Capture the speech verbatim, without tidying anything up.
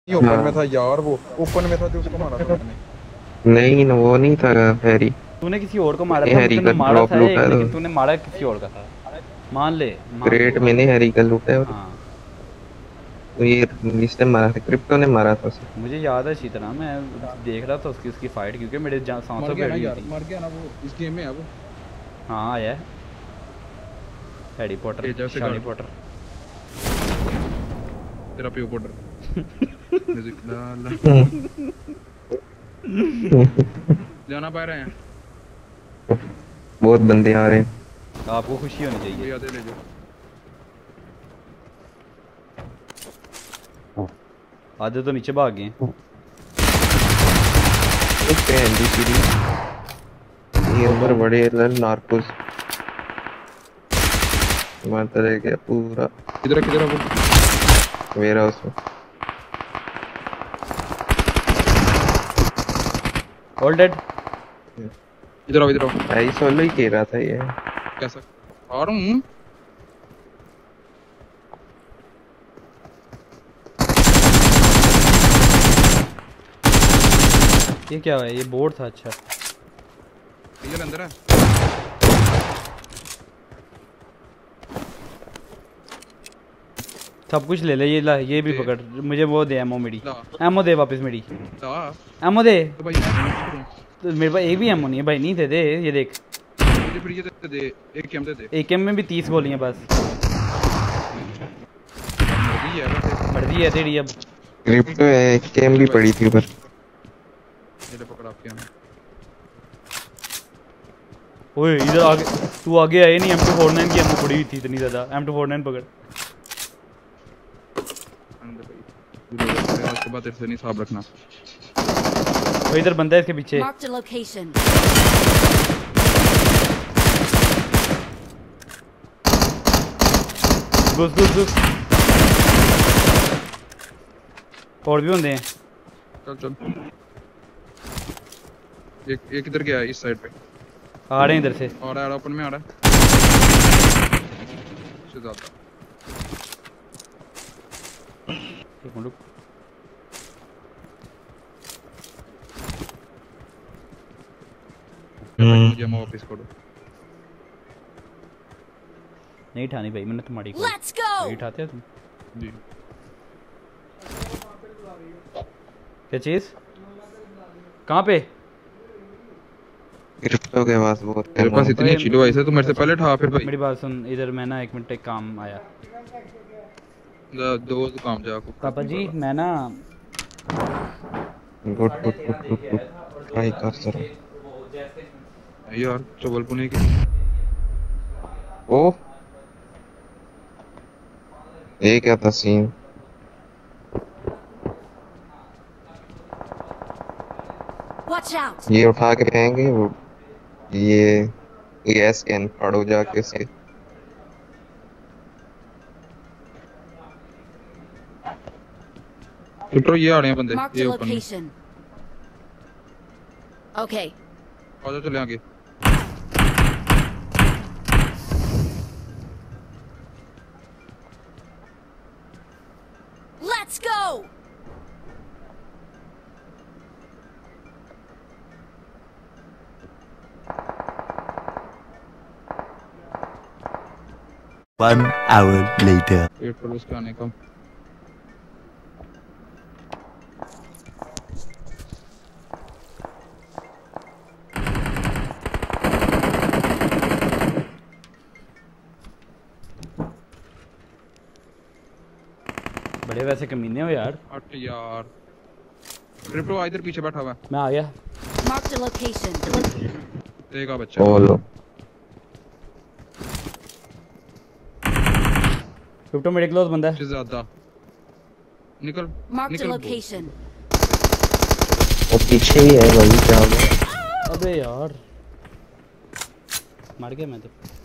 Open में था यार, वो ओपन में था जो उसको मारा था मैंने। नहीं न, वो नहीं था हैरी। तूने किसी और को मारा था, हैरी तूने का मारा ड्रॉप था लूटा एक, है लेकिन तो तूने मारा किसी और का था। मान ले मान क्रेट ले में नहीं हैरी का लूटा है। और हाँ तो ये इसने मारा था, क्रिप्टो ने मारा था उसे। मुझे याद है अच्छी तरह, मैं देख रहा था उसकी उसकी फाइट, क्योंकि मेरे मर सांसों गया पे ना अड़ी हुई यार, थी। मर गया ना वो, इस गेम में है वो। हाँ आया है हैरी पॉटर, भेजा उसे शानी गार्ड। पॉटर। तेरा प्यो पॉटर। म्यूजिक ला ला जाना पा रहे हैं। बहुत बंदे आ रहे हैं। आपको खुशी होनी चाहिए। ये आते ले जाओ। आधे तो नीचे भाग गए। ये अंदर बड़े नार्कोस मारता रह गया पूरा। किधर है, किधर है वो? मेरा उसमें ऑल डेड। इधर आओ, इधर आओ। भाई सोलो ही खेल रहा था ये। कैसा आ रहा हूँ? ये क्या है, ये बोर्ड था। अच्छा ये अंदर है। सब कुछ ले ले, ये ला, ये भी ये। पकड़। मुझे वो दे एमो मेरी, ला एमो दे वापस मेरी, ला एमो दे। तो भाई मैं क्या करूं? तो मेरे पास एक भी एमो नहीं है भाई, नहीं दे दे। ये देख, मुझे फिर ये दे दे, एक कैम दे दे। एक एम में भी तीस गोलियां बस। मर्जी है वैसे। मर्जी है तेरी अब। क्रिप्टो है, गेम भी पड़ी थी ऊपर। ये ले पकड़ आपके यहाँ। ओए इधर आगे, तू आगे आए नहीं। एम टू फोर नाइन की एमो पड़ी हुई थी इतनी ज्यादा। एम टू फोर नाइन पकड़। अंदर भाई आज के बाद तेरे से नहीं हिसाब रखना। वो इधर बंदा है इसके पीछे। Marked a location. घुस घुस घुस। और भी होंगे हैं। चल चल। एक एक इधर गया है इस साइड पे। आ रहे हैं इधर से। आ रहा है, ओपन में आ रहा है। से ज्यादा एक मिनट रुक। मुझे मैं वापस करो। नहीं ठानी भाई, मैंने तुम्हारी को Let's go. नहीं उठाते हो तुम। जी क्या चीज? कहाँ पे? क्रिप्टो के पास बहुत तेरे पास इतनी अच्छी डिवाइस है, तू मेरे से पहले ठा फिर भाई। मेरी बात सुन, इधर मैं ना एक मिनट, एक काम आया। दो काम जाको। पापा जी मैं ना good good good good good try कर सर। यार चवल पुणे की ओ ये क्या था सीन? Watch out. ये उठा के रहेंगे वो, ये गैस कैन फाड़ो जाके इसके। टुटो ये आ रहे हैं बंदे। Marked ये a ओपन में location. Okay. आ जाओ, चले आगे। Let's go. One hour later. Wait करो उसके आने का। बड़े वैसे कमीने हो यार। हट यार, क्रिप्टो इधर पीछे बैठा हुआ है। मैं आ गया। Marked a location. एक आ बच्चा। बोलो क्रिप्टो मेरे क्लोज बंदा है। से ज्यादा निकल Marked a निकल। location. वो पीछे ही है भाई, क्या हो गया? अबे यार मर गया मैं तो।